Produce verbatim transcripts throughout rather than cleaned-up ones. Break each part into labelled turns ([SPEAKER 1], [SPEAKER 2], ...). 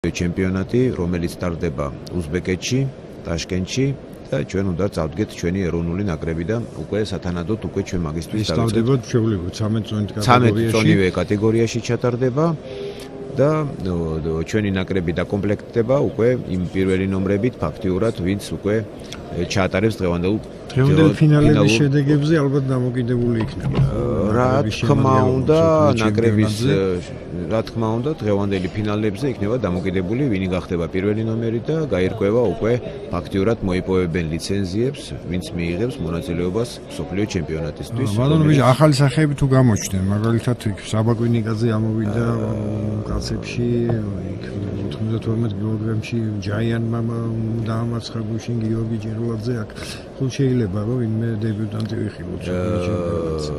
[SPEAKER 1] ჩემპიონატი, რომელიც ტარდება უზბეკეთში, ტაშკენტში და ჩვენ უნდა წავდგეთ ჩვენი ეროვნული ნაკრები და უკვე სათანადოდ უკვე ჩვენ მაგისტრის
[SPEAKER 2] დავიწყებთ შეუძლებლად ცამეტ
[SPEAKER 1] წონივე კატეგორიაში ჩატარდება და ჩვენი ნაკრები დაკომპლექტდება უკვე იმ პირველი ნომრებით ფაქტიურად, ვინც უკვე ჩაატარებს დღევანდელ
[SPEAKER 2] დღევანდელ ფინალების შედეგებზე ალბათ დამოკიდებული იქნება.
[SPEAKER 1] რა თქმა უნდა, ნაკრების რა თქმა უნდა, დღევანდელი ფინალებზე იქნება დამოკიდებული, ვინი გახდება პირველი ნომერი და გაირკვევა უკვე ფაქტიურად მოიპოვებენ ლიცენზიებს, ვინც მიიღებს მონაწილეობას მსოფლიო ჩემპიონატისთვის.
[SPEAKER 2] მაგრამ ვიჟ ახალი სახეები თუ გამოჩნდნენ, მაგალითად იქ საბაკვინიკაძე ამოვიდა კაცებში, იქ ოთხმოცდათორმეტ კილოგრამში ჯაიანმა დაამარცხა გუშინ გიორგი ჭირლაძე აქ. ხო შეიძლება რომ ვინმე დებიუტანტი ვიხილოთ ჩემპიონატზე.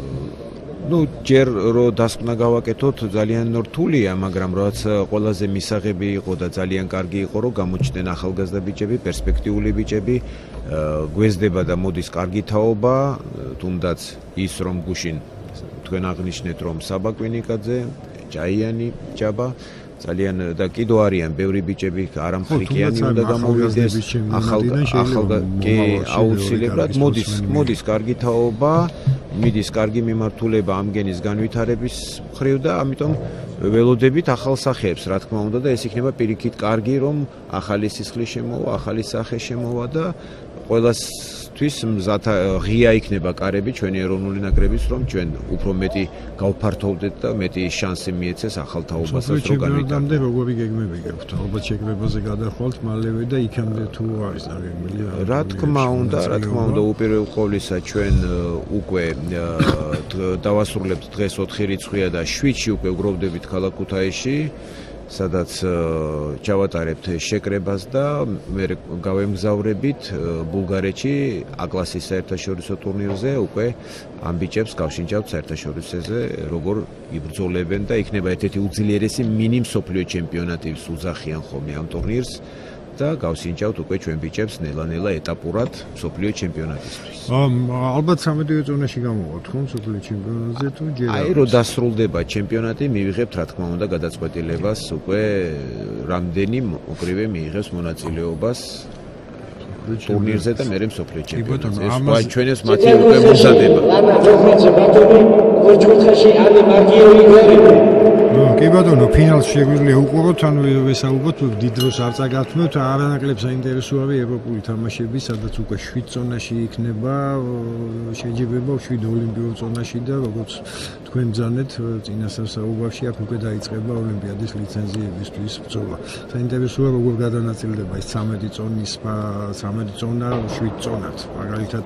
[SPEAKER 1] ну ჯერ რო დასკვნა გავაკეთოთ ძალიან რთულია, მაგრამ რაც ყველაზე მისაღები იყო და ძალიან კარგი იყო, რომ გამოჩნდნენ ახალგაზრდა ბიჭები, პერსპექტიული ბიჭები, გვესდება და მოდის კარგი თაობა, თუნდაც ის რომ გუშინ თქვენ აღნიშნეთ რომ საბაკვინიკაძე, ჯაიანი, ჯაბა ძალიან და კიდო არიან ბევრი ბიჭები, არამხრიკიანი უნდა გამოვიდეს, ახალ ახალ კი აუცილებლად მოდის მოდის კარგი თაობა, მიდის კარგი მიმართულება ამ გენის განვითარების მხრივ და ამიტომ ველოდებით ახალ სახეებს, რა თქმა უნდა და ეს იქნება პირიქით კარგი, რომ ახალი სისხლი შემოვა, ახალი სახე შემოვა და ყველასთვის მზად ღია იქნება კარები ჩვენი ეროვნული ნაკრების, რომ ჩვენ უფრო მეტი გავფართოვდეთ და მეტი შანსი მიეცეს ახალ თაობასაც რომ
[SPEAKER 2] განვითარდეს. როგორი გეგმები გაქვთ? ალბათ შეკრებაზე გადახვალთ მალევე და იქამდე თუ არის დაგეგმილი?
[SPEAKER 1] რა თქმა უნდა, რა თქმა უნდა, უპირველეს ყოვლისა ჩვენ უკვე დავასრულებთ დღეს ოთხი რიცხვია და შვიდში უკვე ვგროვდებით ქალაქ ქუთაისში, სადაც ჩავატარებთ შეკრებას და მე გავემგზავრებით ბულგარეთში A-კლასის საერთაშორისო ტურნირზე, უკვე ამ ბიჭებს გავშინჯავთ საერთაშორისოზე, როგორ იბრძოლებენ და იქნება ერთ-ერთი უძლიერესი მინი მსოფლიო ჩემპიონატის უძახიან ხოლმე ამ ტურნირს და გავსინჯავთ უკვე ჩვენ ბიჭებს ნელა-ნელა ეტაპურად მსოფლიო ჩემპიონატისთვის.
[SPEAKER 2] ალბათ სამედიო ზონაში გამოვართ ხო მსოფლიო ჩემპიონატზე თუ ჯერ
[SPEAKER 1] აი რო დასრულდება ჩემპიონატი, მივიღებთ რა თქმა უნდა გადაწყვეტილებას უკვე რამდენი მოკრივე მიიღებს მონაწილეობას ტურნირზე და მერე მსოფლიო ჩემპიონატზე. ეს სხვა ჩვენებს მათი უკვე მომზადება.
[SPEAKER 2] კი ბატონო, ფინალს შეგვიძლია უყუროთ, ანუ ვესაუბროთ, დიდ დროს არ წაგართმევთ, არანაკლებ საინტერესო არის ევროპული თამაშები, სადაც უკვე შვიდ ზონაში იქნება შეჯიბრება, შვიდ ოლიმპიურ ზონაში და როგორც თქვენ ბრძანეთ წინასწარ საუბარში, აქ უკვე დაიწყება ოლიმპიადის ლიცენზიებისთვის ბრძოლა. საინტერესოა როგორ გადანაწილდება ეს ცამეტი ზონის ცამეტი ზონა შვიდ ზონად. მაგალითად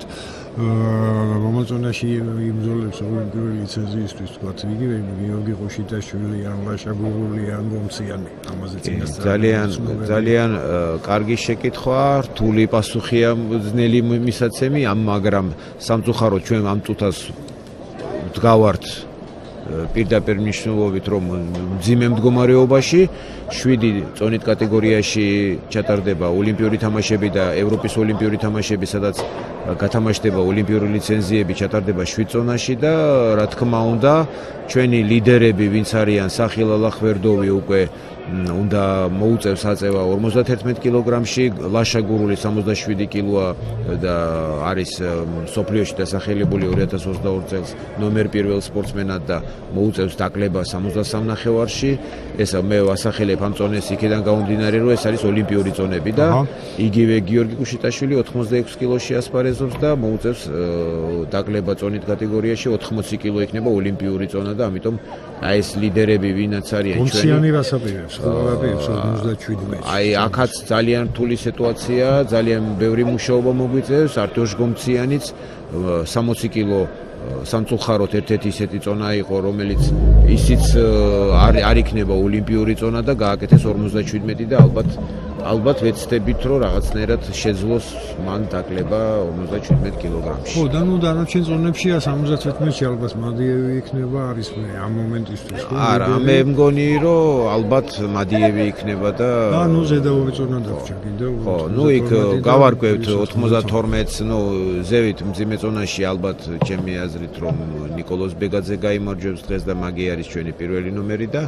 [SPEAKER 2] რომელ ზონაში იმძოლებს ოლიმპიური ლიცენზიისთვის, თქვათ, იგივე გიორგი ყოშიტაშვილი, ან ლაშაგურული, ან გომციანი, ამაზე წინასწარ.
[SPEAKER 1] ძალიან ძალიან კარგი შეკითხვა, რთული პასუხია ძნელი მისაცემი, მაგრამ სამწუხაროდ ჩვენ ამ წუთას ვდგავართ პირდაპირ მნიშვნელობით, რომ მძიმე მდგომარეობაში შვიდი წონით კატეგორიაში ჩატარდება ოლიმპიური თამაშები და ევროპის ოლიმპიური თამაშები, სადაც გათამაშდება ოლიმპიური ლიცენზიები, ჩატარდება შვიდ ზონაში და რა თქმა უნდა, ჩვენი ლიდერები, ვინც არიან სახილ ალახვერდოვი უკვე უნდა მოუწევს აწევა ორმოცდათერთმეტ კილოგრამში, ლაშაგურული სამოცდაშვიდი კილოა და არის მსოფლიოში დასახელებული ორი ათას ოცდაორი წელს ნომერ პირველ სპორტსმენად და მოუწევს დაკლება სამოცდასამ ნახევარში. ეს მე ვასახელებ ამ ზონეს იქიდან გამომდინარე, რომ ეს არის ოლიმპიური ზონები და იგივე გიორგი ყოშიტაშვილი ოთხმოცდაექვსი კილოში ასპარეზობს და მოუწევს დაკლება ზონით კატეგორიაში ოთხმოცი კილო იქნება ოლიმპიური ზონა და ამიტომ აი ეს ლიდერები ვინაც არიან ჩვენი
[SPEAKER 2] გომციანი რას აპირებს? ორმოცდაშვიდი მეტრში.
[SPEAKER 1] აი აქაც ძალიან რთული სიტუაცია, ძალიან ბევრი მუშაობა მოგვიწევს, არტოშ გომციანიც სამოცი კილო სამწუხაროდ ერთ-ერთი ისეთი ზონა იყო, რომელიც ისიც არ არ იქნება ოლიმპიური ზონა და გააკეთეს ორმოცდაშვიდმეტი და ალბათ ალბათ ვეცდებით, რომ რაღაცნაირად შეძლოს მან დაკლება ორმოცდაშვიდმეტ კილოგრამში.
[SPEAKER 2] ხო, და ნუ დანარჩენ ზონებში სამოცდათერთმეტში ალბათ მადიევი იქნება, არის ამ მომენტისთვის.
[SPEAKER 1] არა, მე მგონი, რომ ალბათ მადიევი იქნება და
[SPEAKER 2] და ნუ ზედაური ზონა დარჩა კიდევ.
[SPEAKER 1] ხო, ნუ იქ გავარკვევთ ოცდათორმეტს, ნუ ზევით მძიმე ზონაში ალბათ ჩემი აზრით, რომ ნიკოლოზ ბეგაძე გაიმარჯვებს დღეს და მაგი არის ჩვენი პირველი ნომერი და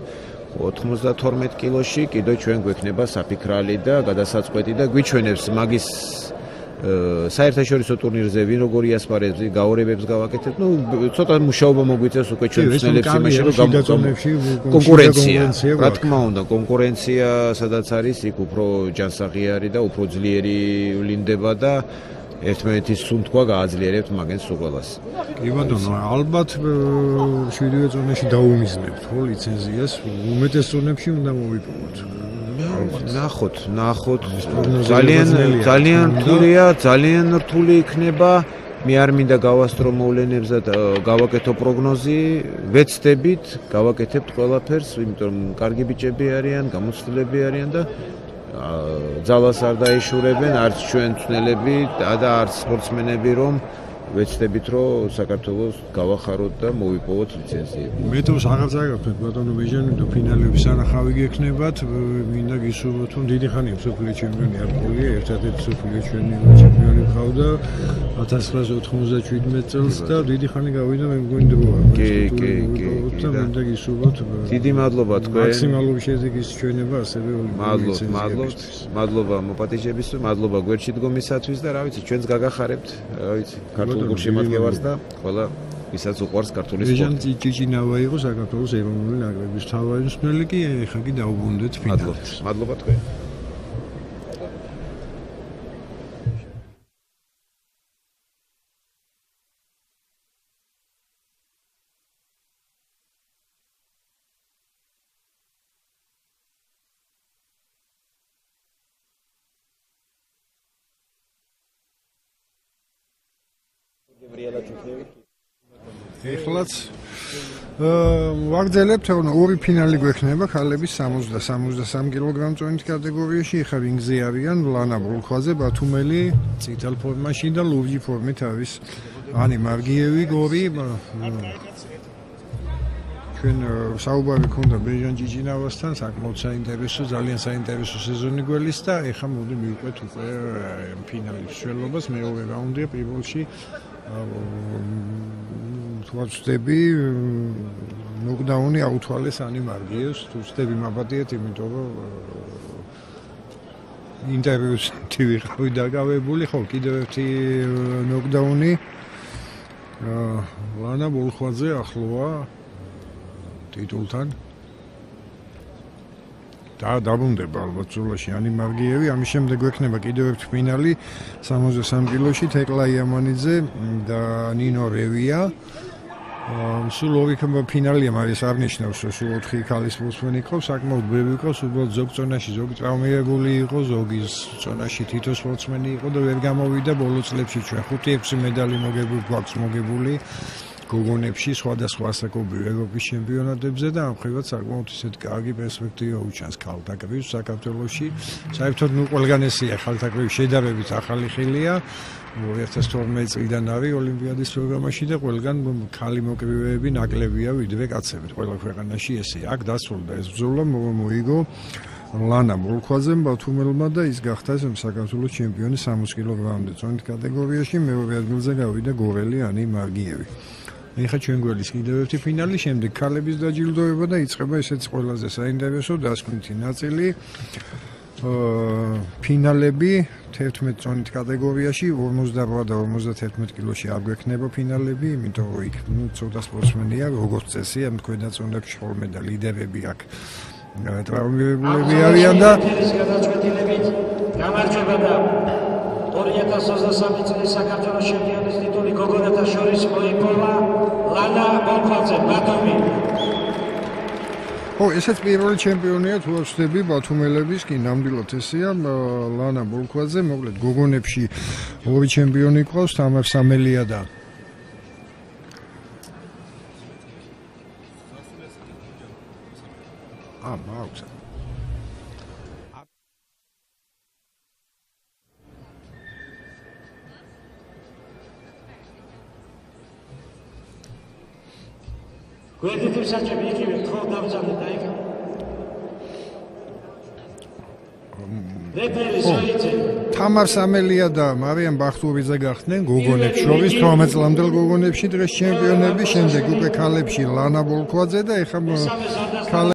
[SPEAKER 1] ოთხმოცდათორმეტ კილოში კიდევ ჩვენ გვექნება საფიქრალი და გადასაწყვეტი და გვიჩვენებს მაგის საერთაშორისო ტურნირზე ვინ როგორი ასპარეზობს, გაორებებს გავაკეთებთ. ნუ ცოტა მუშაობა მოგვიწევს უკვე ჩვენ ვცნელებს იმაში, რომ კონკურენცია. რა თქმა უნდა, კონკურენცია სადაც არის, იქ უფრო ჯანსაღი და უფრო ძლიერი ვლინდება და ერთმანეთის სუნთქვა გააძლიერებთ მაგენს უყველას.
[SPEAKER 2] კი ბატონო, ალბათ შვიდივე ზონაში დაუმიზნებთ ხო ლიცენზიას, უმეტეს ზონებში უნდა მოვიპოვოთ.
[SPEAKER 1] ნახოთ, ნახოთ. ძალიან ძალიან რთულია, ძალიან რთული იქნება. მე არ მინდა გავასწრო მოვლენებს და გავაკეთო პროგნოზი, ვეცდებით, გავაკეთებთ ყველაფერს, იმიტომ რომ კარგი ბიჭები არიან, გამოცდილები არიან და ძალას არ დაეშურებენ არც ჩვენ მცნელები და არც სპორტსმენები, რომ ვეცდებით, რომ საქართველოს გავახაროთ და მოვიპოვოთ ლიცენზიები.
[SPEAKER 2] მე თავს აღარ წაგავთ ბატონო ბეჟანი და ფინალების ანახავი გექნებათ, მინდა გისურვოთ, რომ დიდი ხანია მსოფლიო ჩემპიონი არ ყოლია, ერთადერთი მსოფლიო ჩემპიონი ყავდა ათას ცხრაასი ოთხმოცდაშვიდმეტ წელს და დიდი ხანი გავიდა მე მგონი დროა.
[SPEAKER 1] კი, კი, კი,
[SPEAKER 2] და მინდა გისურვოთ.
[SPEAKER 1] დიდი მადლობა თქვენ.
[SPEAKER 2] მაქსიმალური შედეგის ჩვენება ასევე
[SPEAKER 1] მადლობთ, მადლობთ, მადლობა მოპატიჟებისთვის, მადლობა გვერდში დგომისათვის და რა ვიცი, ჩვენს გაგახარებთ, რა ვიცი, ქართულ გულშემატკივარს და ყველა ვისაც უყვარს ქართული სპორტი.
[SPEAKER 2] ბეჟან ჭიჭინავა იყო საქართველოს ეროვნული ნაკრების მთავარი მსმენელი კი ეხა კი დაუბრუნდეთ ფინალში.
[SPEAKER 1] მადლობა თქვენ.
[SPEAKER 2] ეხლაც ვაგრძელებთ, რომ ორი ფინალი გვექნება ქალების სამოცდა და სამოცდასამი კილოგრამ წონით კატეგორიაში. ეხლა რინგზე არიან ლანა ბოლქვაძე, ბათუმელი წითელ ფორმაში და ლურჯი ფორმით არის ანი მარგიევი გორი. ჩვენ საუბარი ქონდა ბეჟან ჭიჭინავასთან, საკმაოდ საინტერესო, ძალიან საინტერესო სეზონი გველის და ეხლა მოდი მივყვეთ უკვე ფინალის მსვლელობას. მეორე რაუნდია პირველში თუ ვწდები ნოკდაუნი აუთვალეს ანი მარგიევს, თუ ვწდები მაბადიეთ, იმიტომ რომ ინტერვიუს ვიყავი დაგავებული, ხო, კიდევ ერთი ნოკდაუნი ლანა ბოლხვაძე ახლოა ტიტულთან. და დაბრუნდება ალბათ ბრძოლაში ანი მარგიევი. ამის შემდეგ გვექნება კიდევ ერთი ფინალი სამოცდასამი კილოში თეკლა იამანიძე და ნინო რევია. სულ ორი ფინალია, მაგრამ არ ნიშნავს, რომ სულ ოთხი ქალის სპორტსმენი იყო, საკმაოდ ბევრი იყო, უბრალოდ ზოგ წონაში ზოგი ტრავმირებული იყო, ზოგი წონაში თითო სპორტსმენი იყო და ვერ გამოვიდა ბოლო წლებში ჩვენ ხუთი ექვსი медали მოგებული გვაქვს მოგებული გოგონებში სხვადასხვა ასაკობრივ ევროპის ჩემპიონატებზე და ამ ხრივად საკმაოდ ისეთ კარგი პერსპექტივა უჩანს ქალთა კრივს საქართველოში. საერთოდ ნუ ყველგან ესეა, ქალთა კრივი შედარებით ახალი ხილია. ორი ათას თორმეტი წლიდან არის ოლიმპიადის პროგრამაში და ყველგან ქალი მოკრივეები ნაკლებია ვიდრე კაცები. ყველა ქვეყანაში ესეა. აქ დასრულდა ეს ბრძოლა, მოიგო ლანა ბოლქვაძემ ბათუმელმა და ის გახდა საქართველოს ჩემპიონი სამოცი კილოგრამამდე წონით კატეგორიაში. მეორე ადგილზე გავიდა გორელი ანი მარგიევი. ეხლა ჩვენ გველის კიდევ ერთი ფინალი, შემდეგ ქალების დაჯილდოება და იწყება ესეც ყველაზე საინტერესო დასკვნითი ნაწილი. ფინალები თერთმეტ წონით კატეგორიაში, ორმოცდაოთხ და ორმოცდათერთმეტ კილოში არ გვექნება ფინალები, იმიტომ რომ იქ ნუ ცოტა სპორტსმენია, როგორც წესი, ამ თქვენ დაწონებში ხოლმე და ლიდერები აქ ტრავმირებულები არიან და
[SPEAKER 3] გამარჯვება და ორი ათას ოცდასამი წლის საქართველოს ჩემპიონის ტიტული გოგონათა შორის მოიპოვა ლანა ბოლქვაძე ბათუმი.
[SPEAKER 2] ო, ესეც პირველი ჩემპიონია თუ ვწდები ბათუმელების, კი ნამდვილად ესეა ლანა ბოლქვაძე, მოკლედ გოგონებში ორი ჩემპიონი ყავს, თამარ სამელია და ა მაქვს
[SPEAKER 3] გვერდით საჭები იგივე თქო დავწამდი და იქ რეფერი სოიცე
[SPEAKER 2] თამარ სამელია და მარიამ ბახტურიძე გახდნენ გოგონებს შორის თორმეტ წლამდელ გოგონებში დღეს ჩემპიონები, შემდეგ უკვე ქალებში ლანა ბოლქვაძე და ეხლა